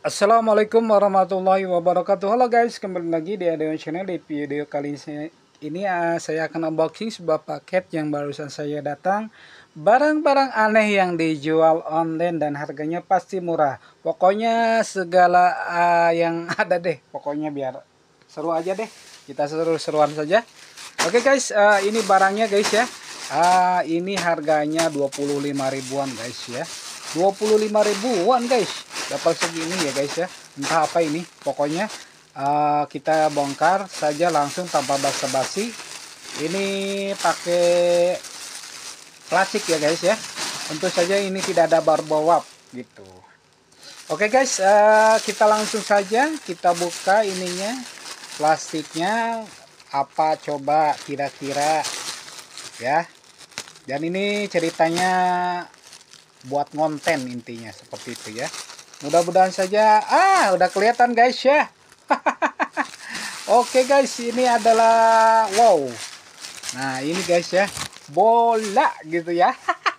Assalamualaikum warahmatullahi wabarakatuh. Halo guys, kembali lagi di Adeon Channel. Di video kali ini saya akan unboxing sebuah paket yang barusan saya datang. Barang-barang aneh yang dijual online dan harganya pasti murah. Pokoknya segala yang ada deh. Pokoknya biar seru aja deh. Kita seru-seruan saja. Oke guys, ini barangnya guys ya. Ini harganya 25 ribuan guys ya. 25 ribuan guys, dapat segini ya guys ya. Entah apa ini, pokoknya kita bongkar saja langsung tanpa basa-basi. Ini pakai plastik ya guys ya. Tentu saja ini tidak ada barbawap gitu. Oke guys, kita langsung saja kita buka ininya, plastiknya apa coba kira-kira ya. Dan ini ceritanya buat konten intinya seperti itu ya. Mudah-mudahan saja udah kelihatan guys ya. Oke guys, ini adalah wow. Nah, ini guys ya, bola gitu ya.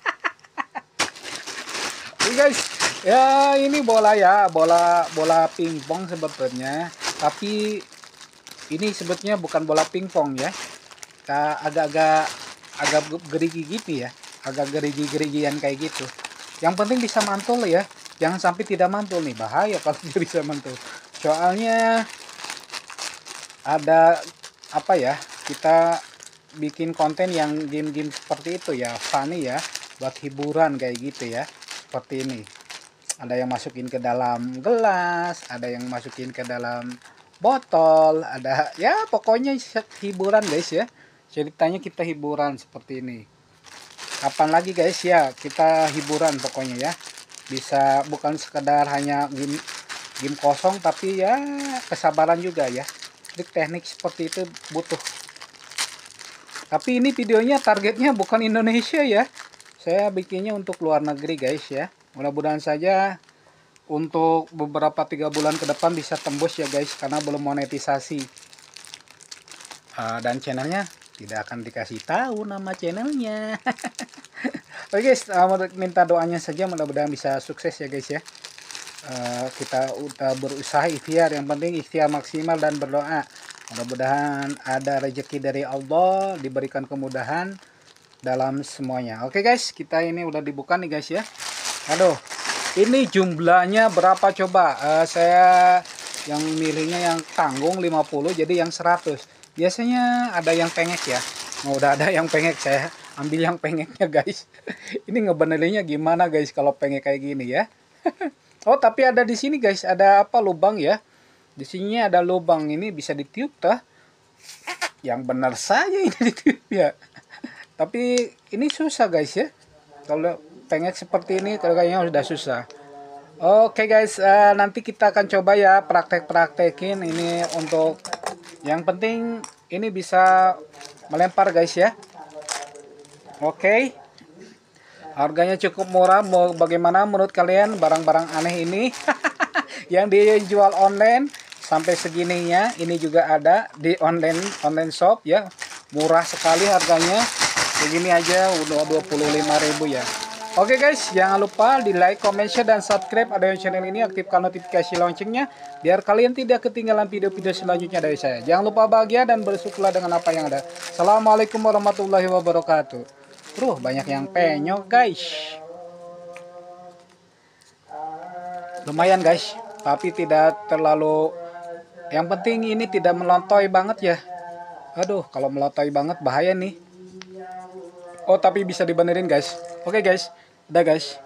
Oke guys, ya ini bola ya, bola pingpong sebetulnya, tapi ini sebetulnya bukan bola pingpong ya. Agak-agak gerigi gitu ya, agak gerigi-gerigian kayak gitu. Yang penting bisa mantul ya, jangan sampai tidak mantul nih, bahaya kalau dia bisa mantul. Soalnya ada apa ya, kita bikin konten yang game-game seperti itu ya, funny ya, buat hiburan kayak gitu ya, seperti ini. Ada yang masukin ke dalam gelas, ada yang masukin ke dalam botol, ada ya pokoknya hiburan guys ya. Ceritanya kita hiburan seperti ini. Kapan lagi guys ya kita hiburan pokoknya ya. Bisa bukan sekedar hanya game kosong, tapi ya kesabaran juga ya. Trik teknik seperti itu butuh. Tapi ini videonya targetnya bukan Indonesia ya. Saya bikinnya untuk luar negeri guys ya. Mudah-mudahan saja untuk beberapa 3 bulan ke depan bisa tembus ya guys, karena belum monetisasi. Dan channelnya tidak akan dikasih tahu nama channelnya. Oke guys, minta doanya saja, mudah-mudahan bisa sukses ya guys ya. Kita udah berusaha ikhtiar, yang penting ikhtiar maksimal dan berdoa. Mudah-mudahan ada rezeki dari Allah, diberikan kemudahan dalam semuanya. Oke guys, kita ini udah dibuka nih guys ya. Aduh, ini jumlahnya berapa coba? Saya yang milihnya yang tanggung 50, jadi yang 100. Biasanya ada yang pengek ya. Udah ada yang pengek, saya ambil yang pengeknya guys. Ini ngebenerinnya gimana guys kalau pengek kayak gini ya. Oh, tapi ada di sini guys, ada apa, lubang ya. Di sini ada lubang, ini bisa ditiup tah. Yang benar saja ini ditiup ya. Tapi ini susah guys ya. Kalau pengek seperti ini kayaknya sudah susah. Oke guys, nanti kita akan coba ya praktek-praktekin ini. Untuk yang penting ini bisa melempar guys ya. Oke. Harganya cukup murah. Bagaimana menurut kalian barang-barang aneh ini yang dijual online sampai segininya? Ini juga ada di online shop ya. Murah sekali harganya. Segini aja udah 25.000 ya. Oke guys, jangan lupa di like, comment, share, dan subscribe Adeon Channel ini. Aktifkan notifikasi loncengnya biar kalian tidak ketinggalan video-video selanjutnya dari saya. Jangan lupa bahagia dan bersyukurlah dengan apa yang ada. Assalamualaikum warahmatullahi wabarakatuh. Banyak yang penyok guys. Lumayan guys, tapi tidak terlalu. Yang penting ini tidak melontoy banget ya. Aduh, kalau melontoy banget bahaya nih. Oh, tapi bisa dibenerin guys. Oke guys, udah guys.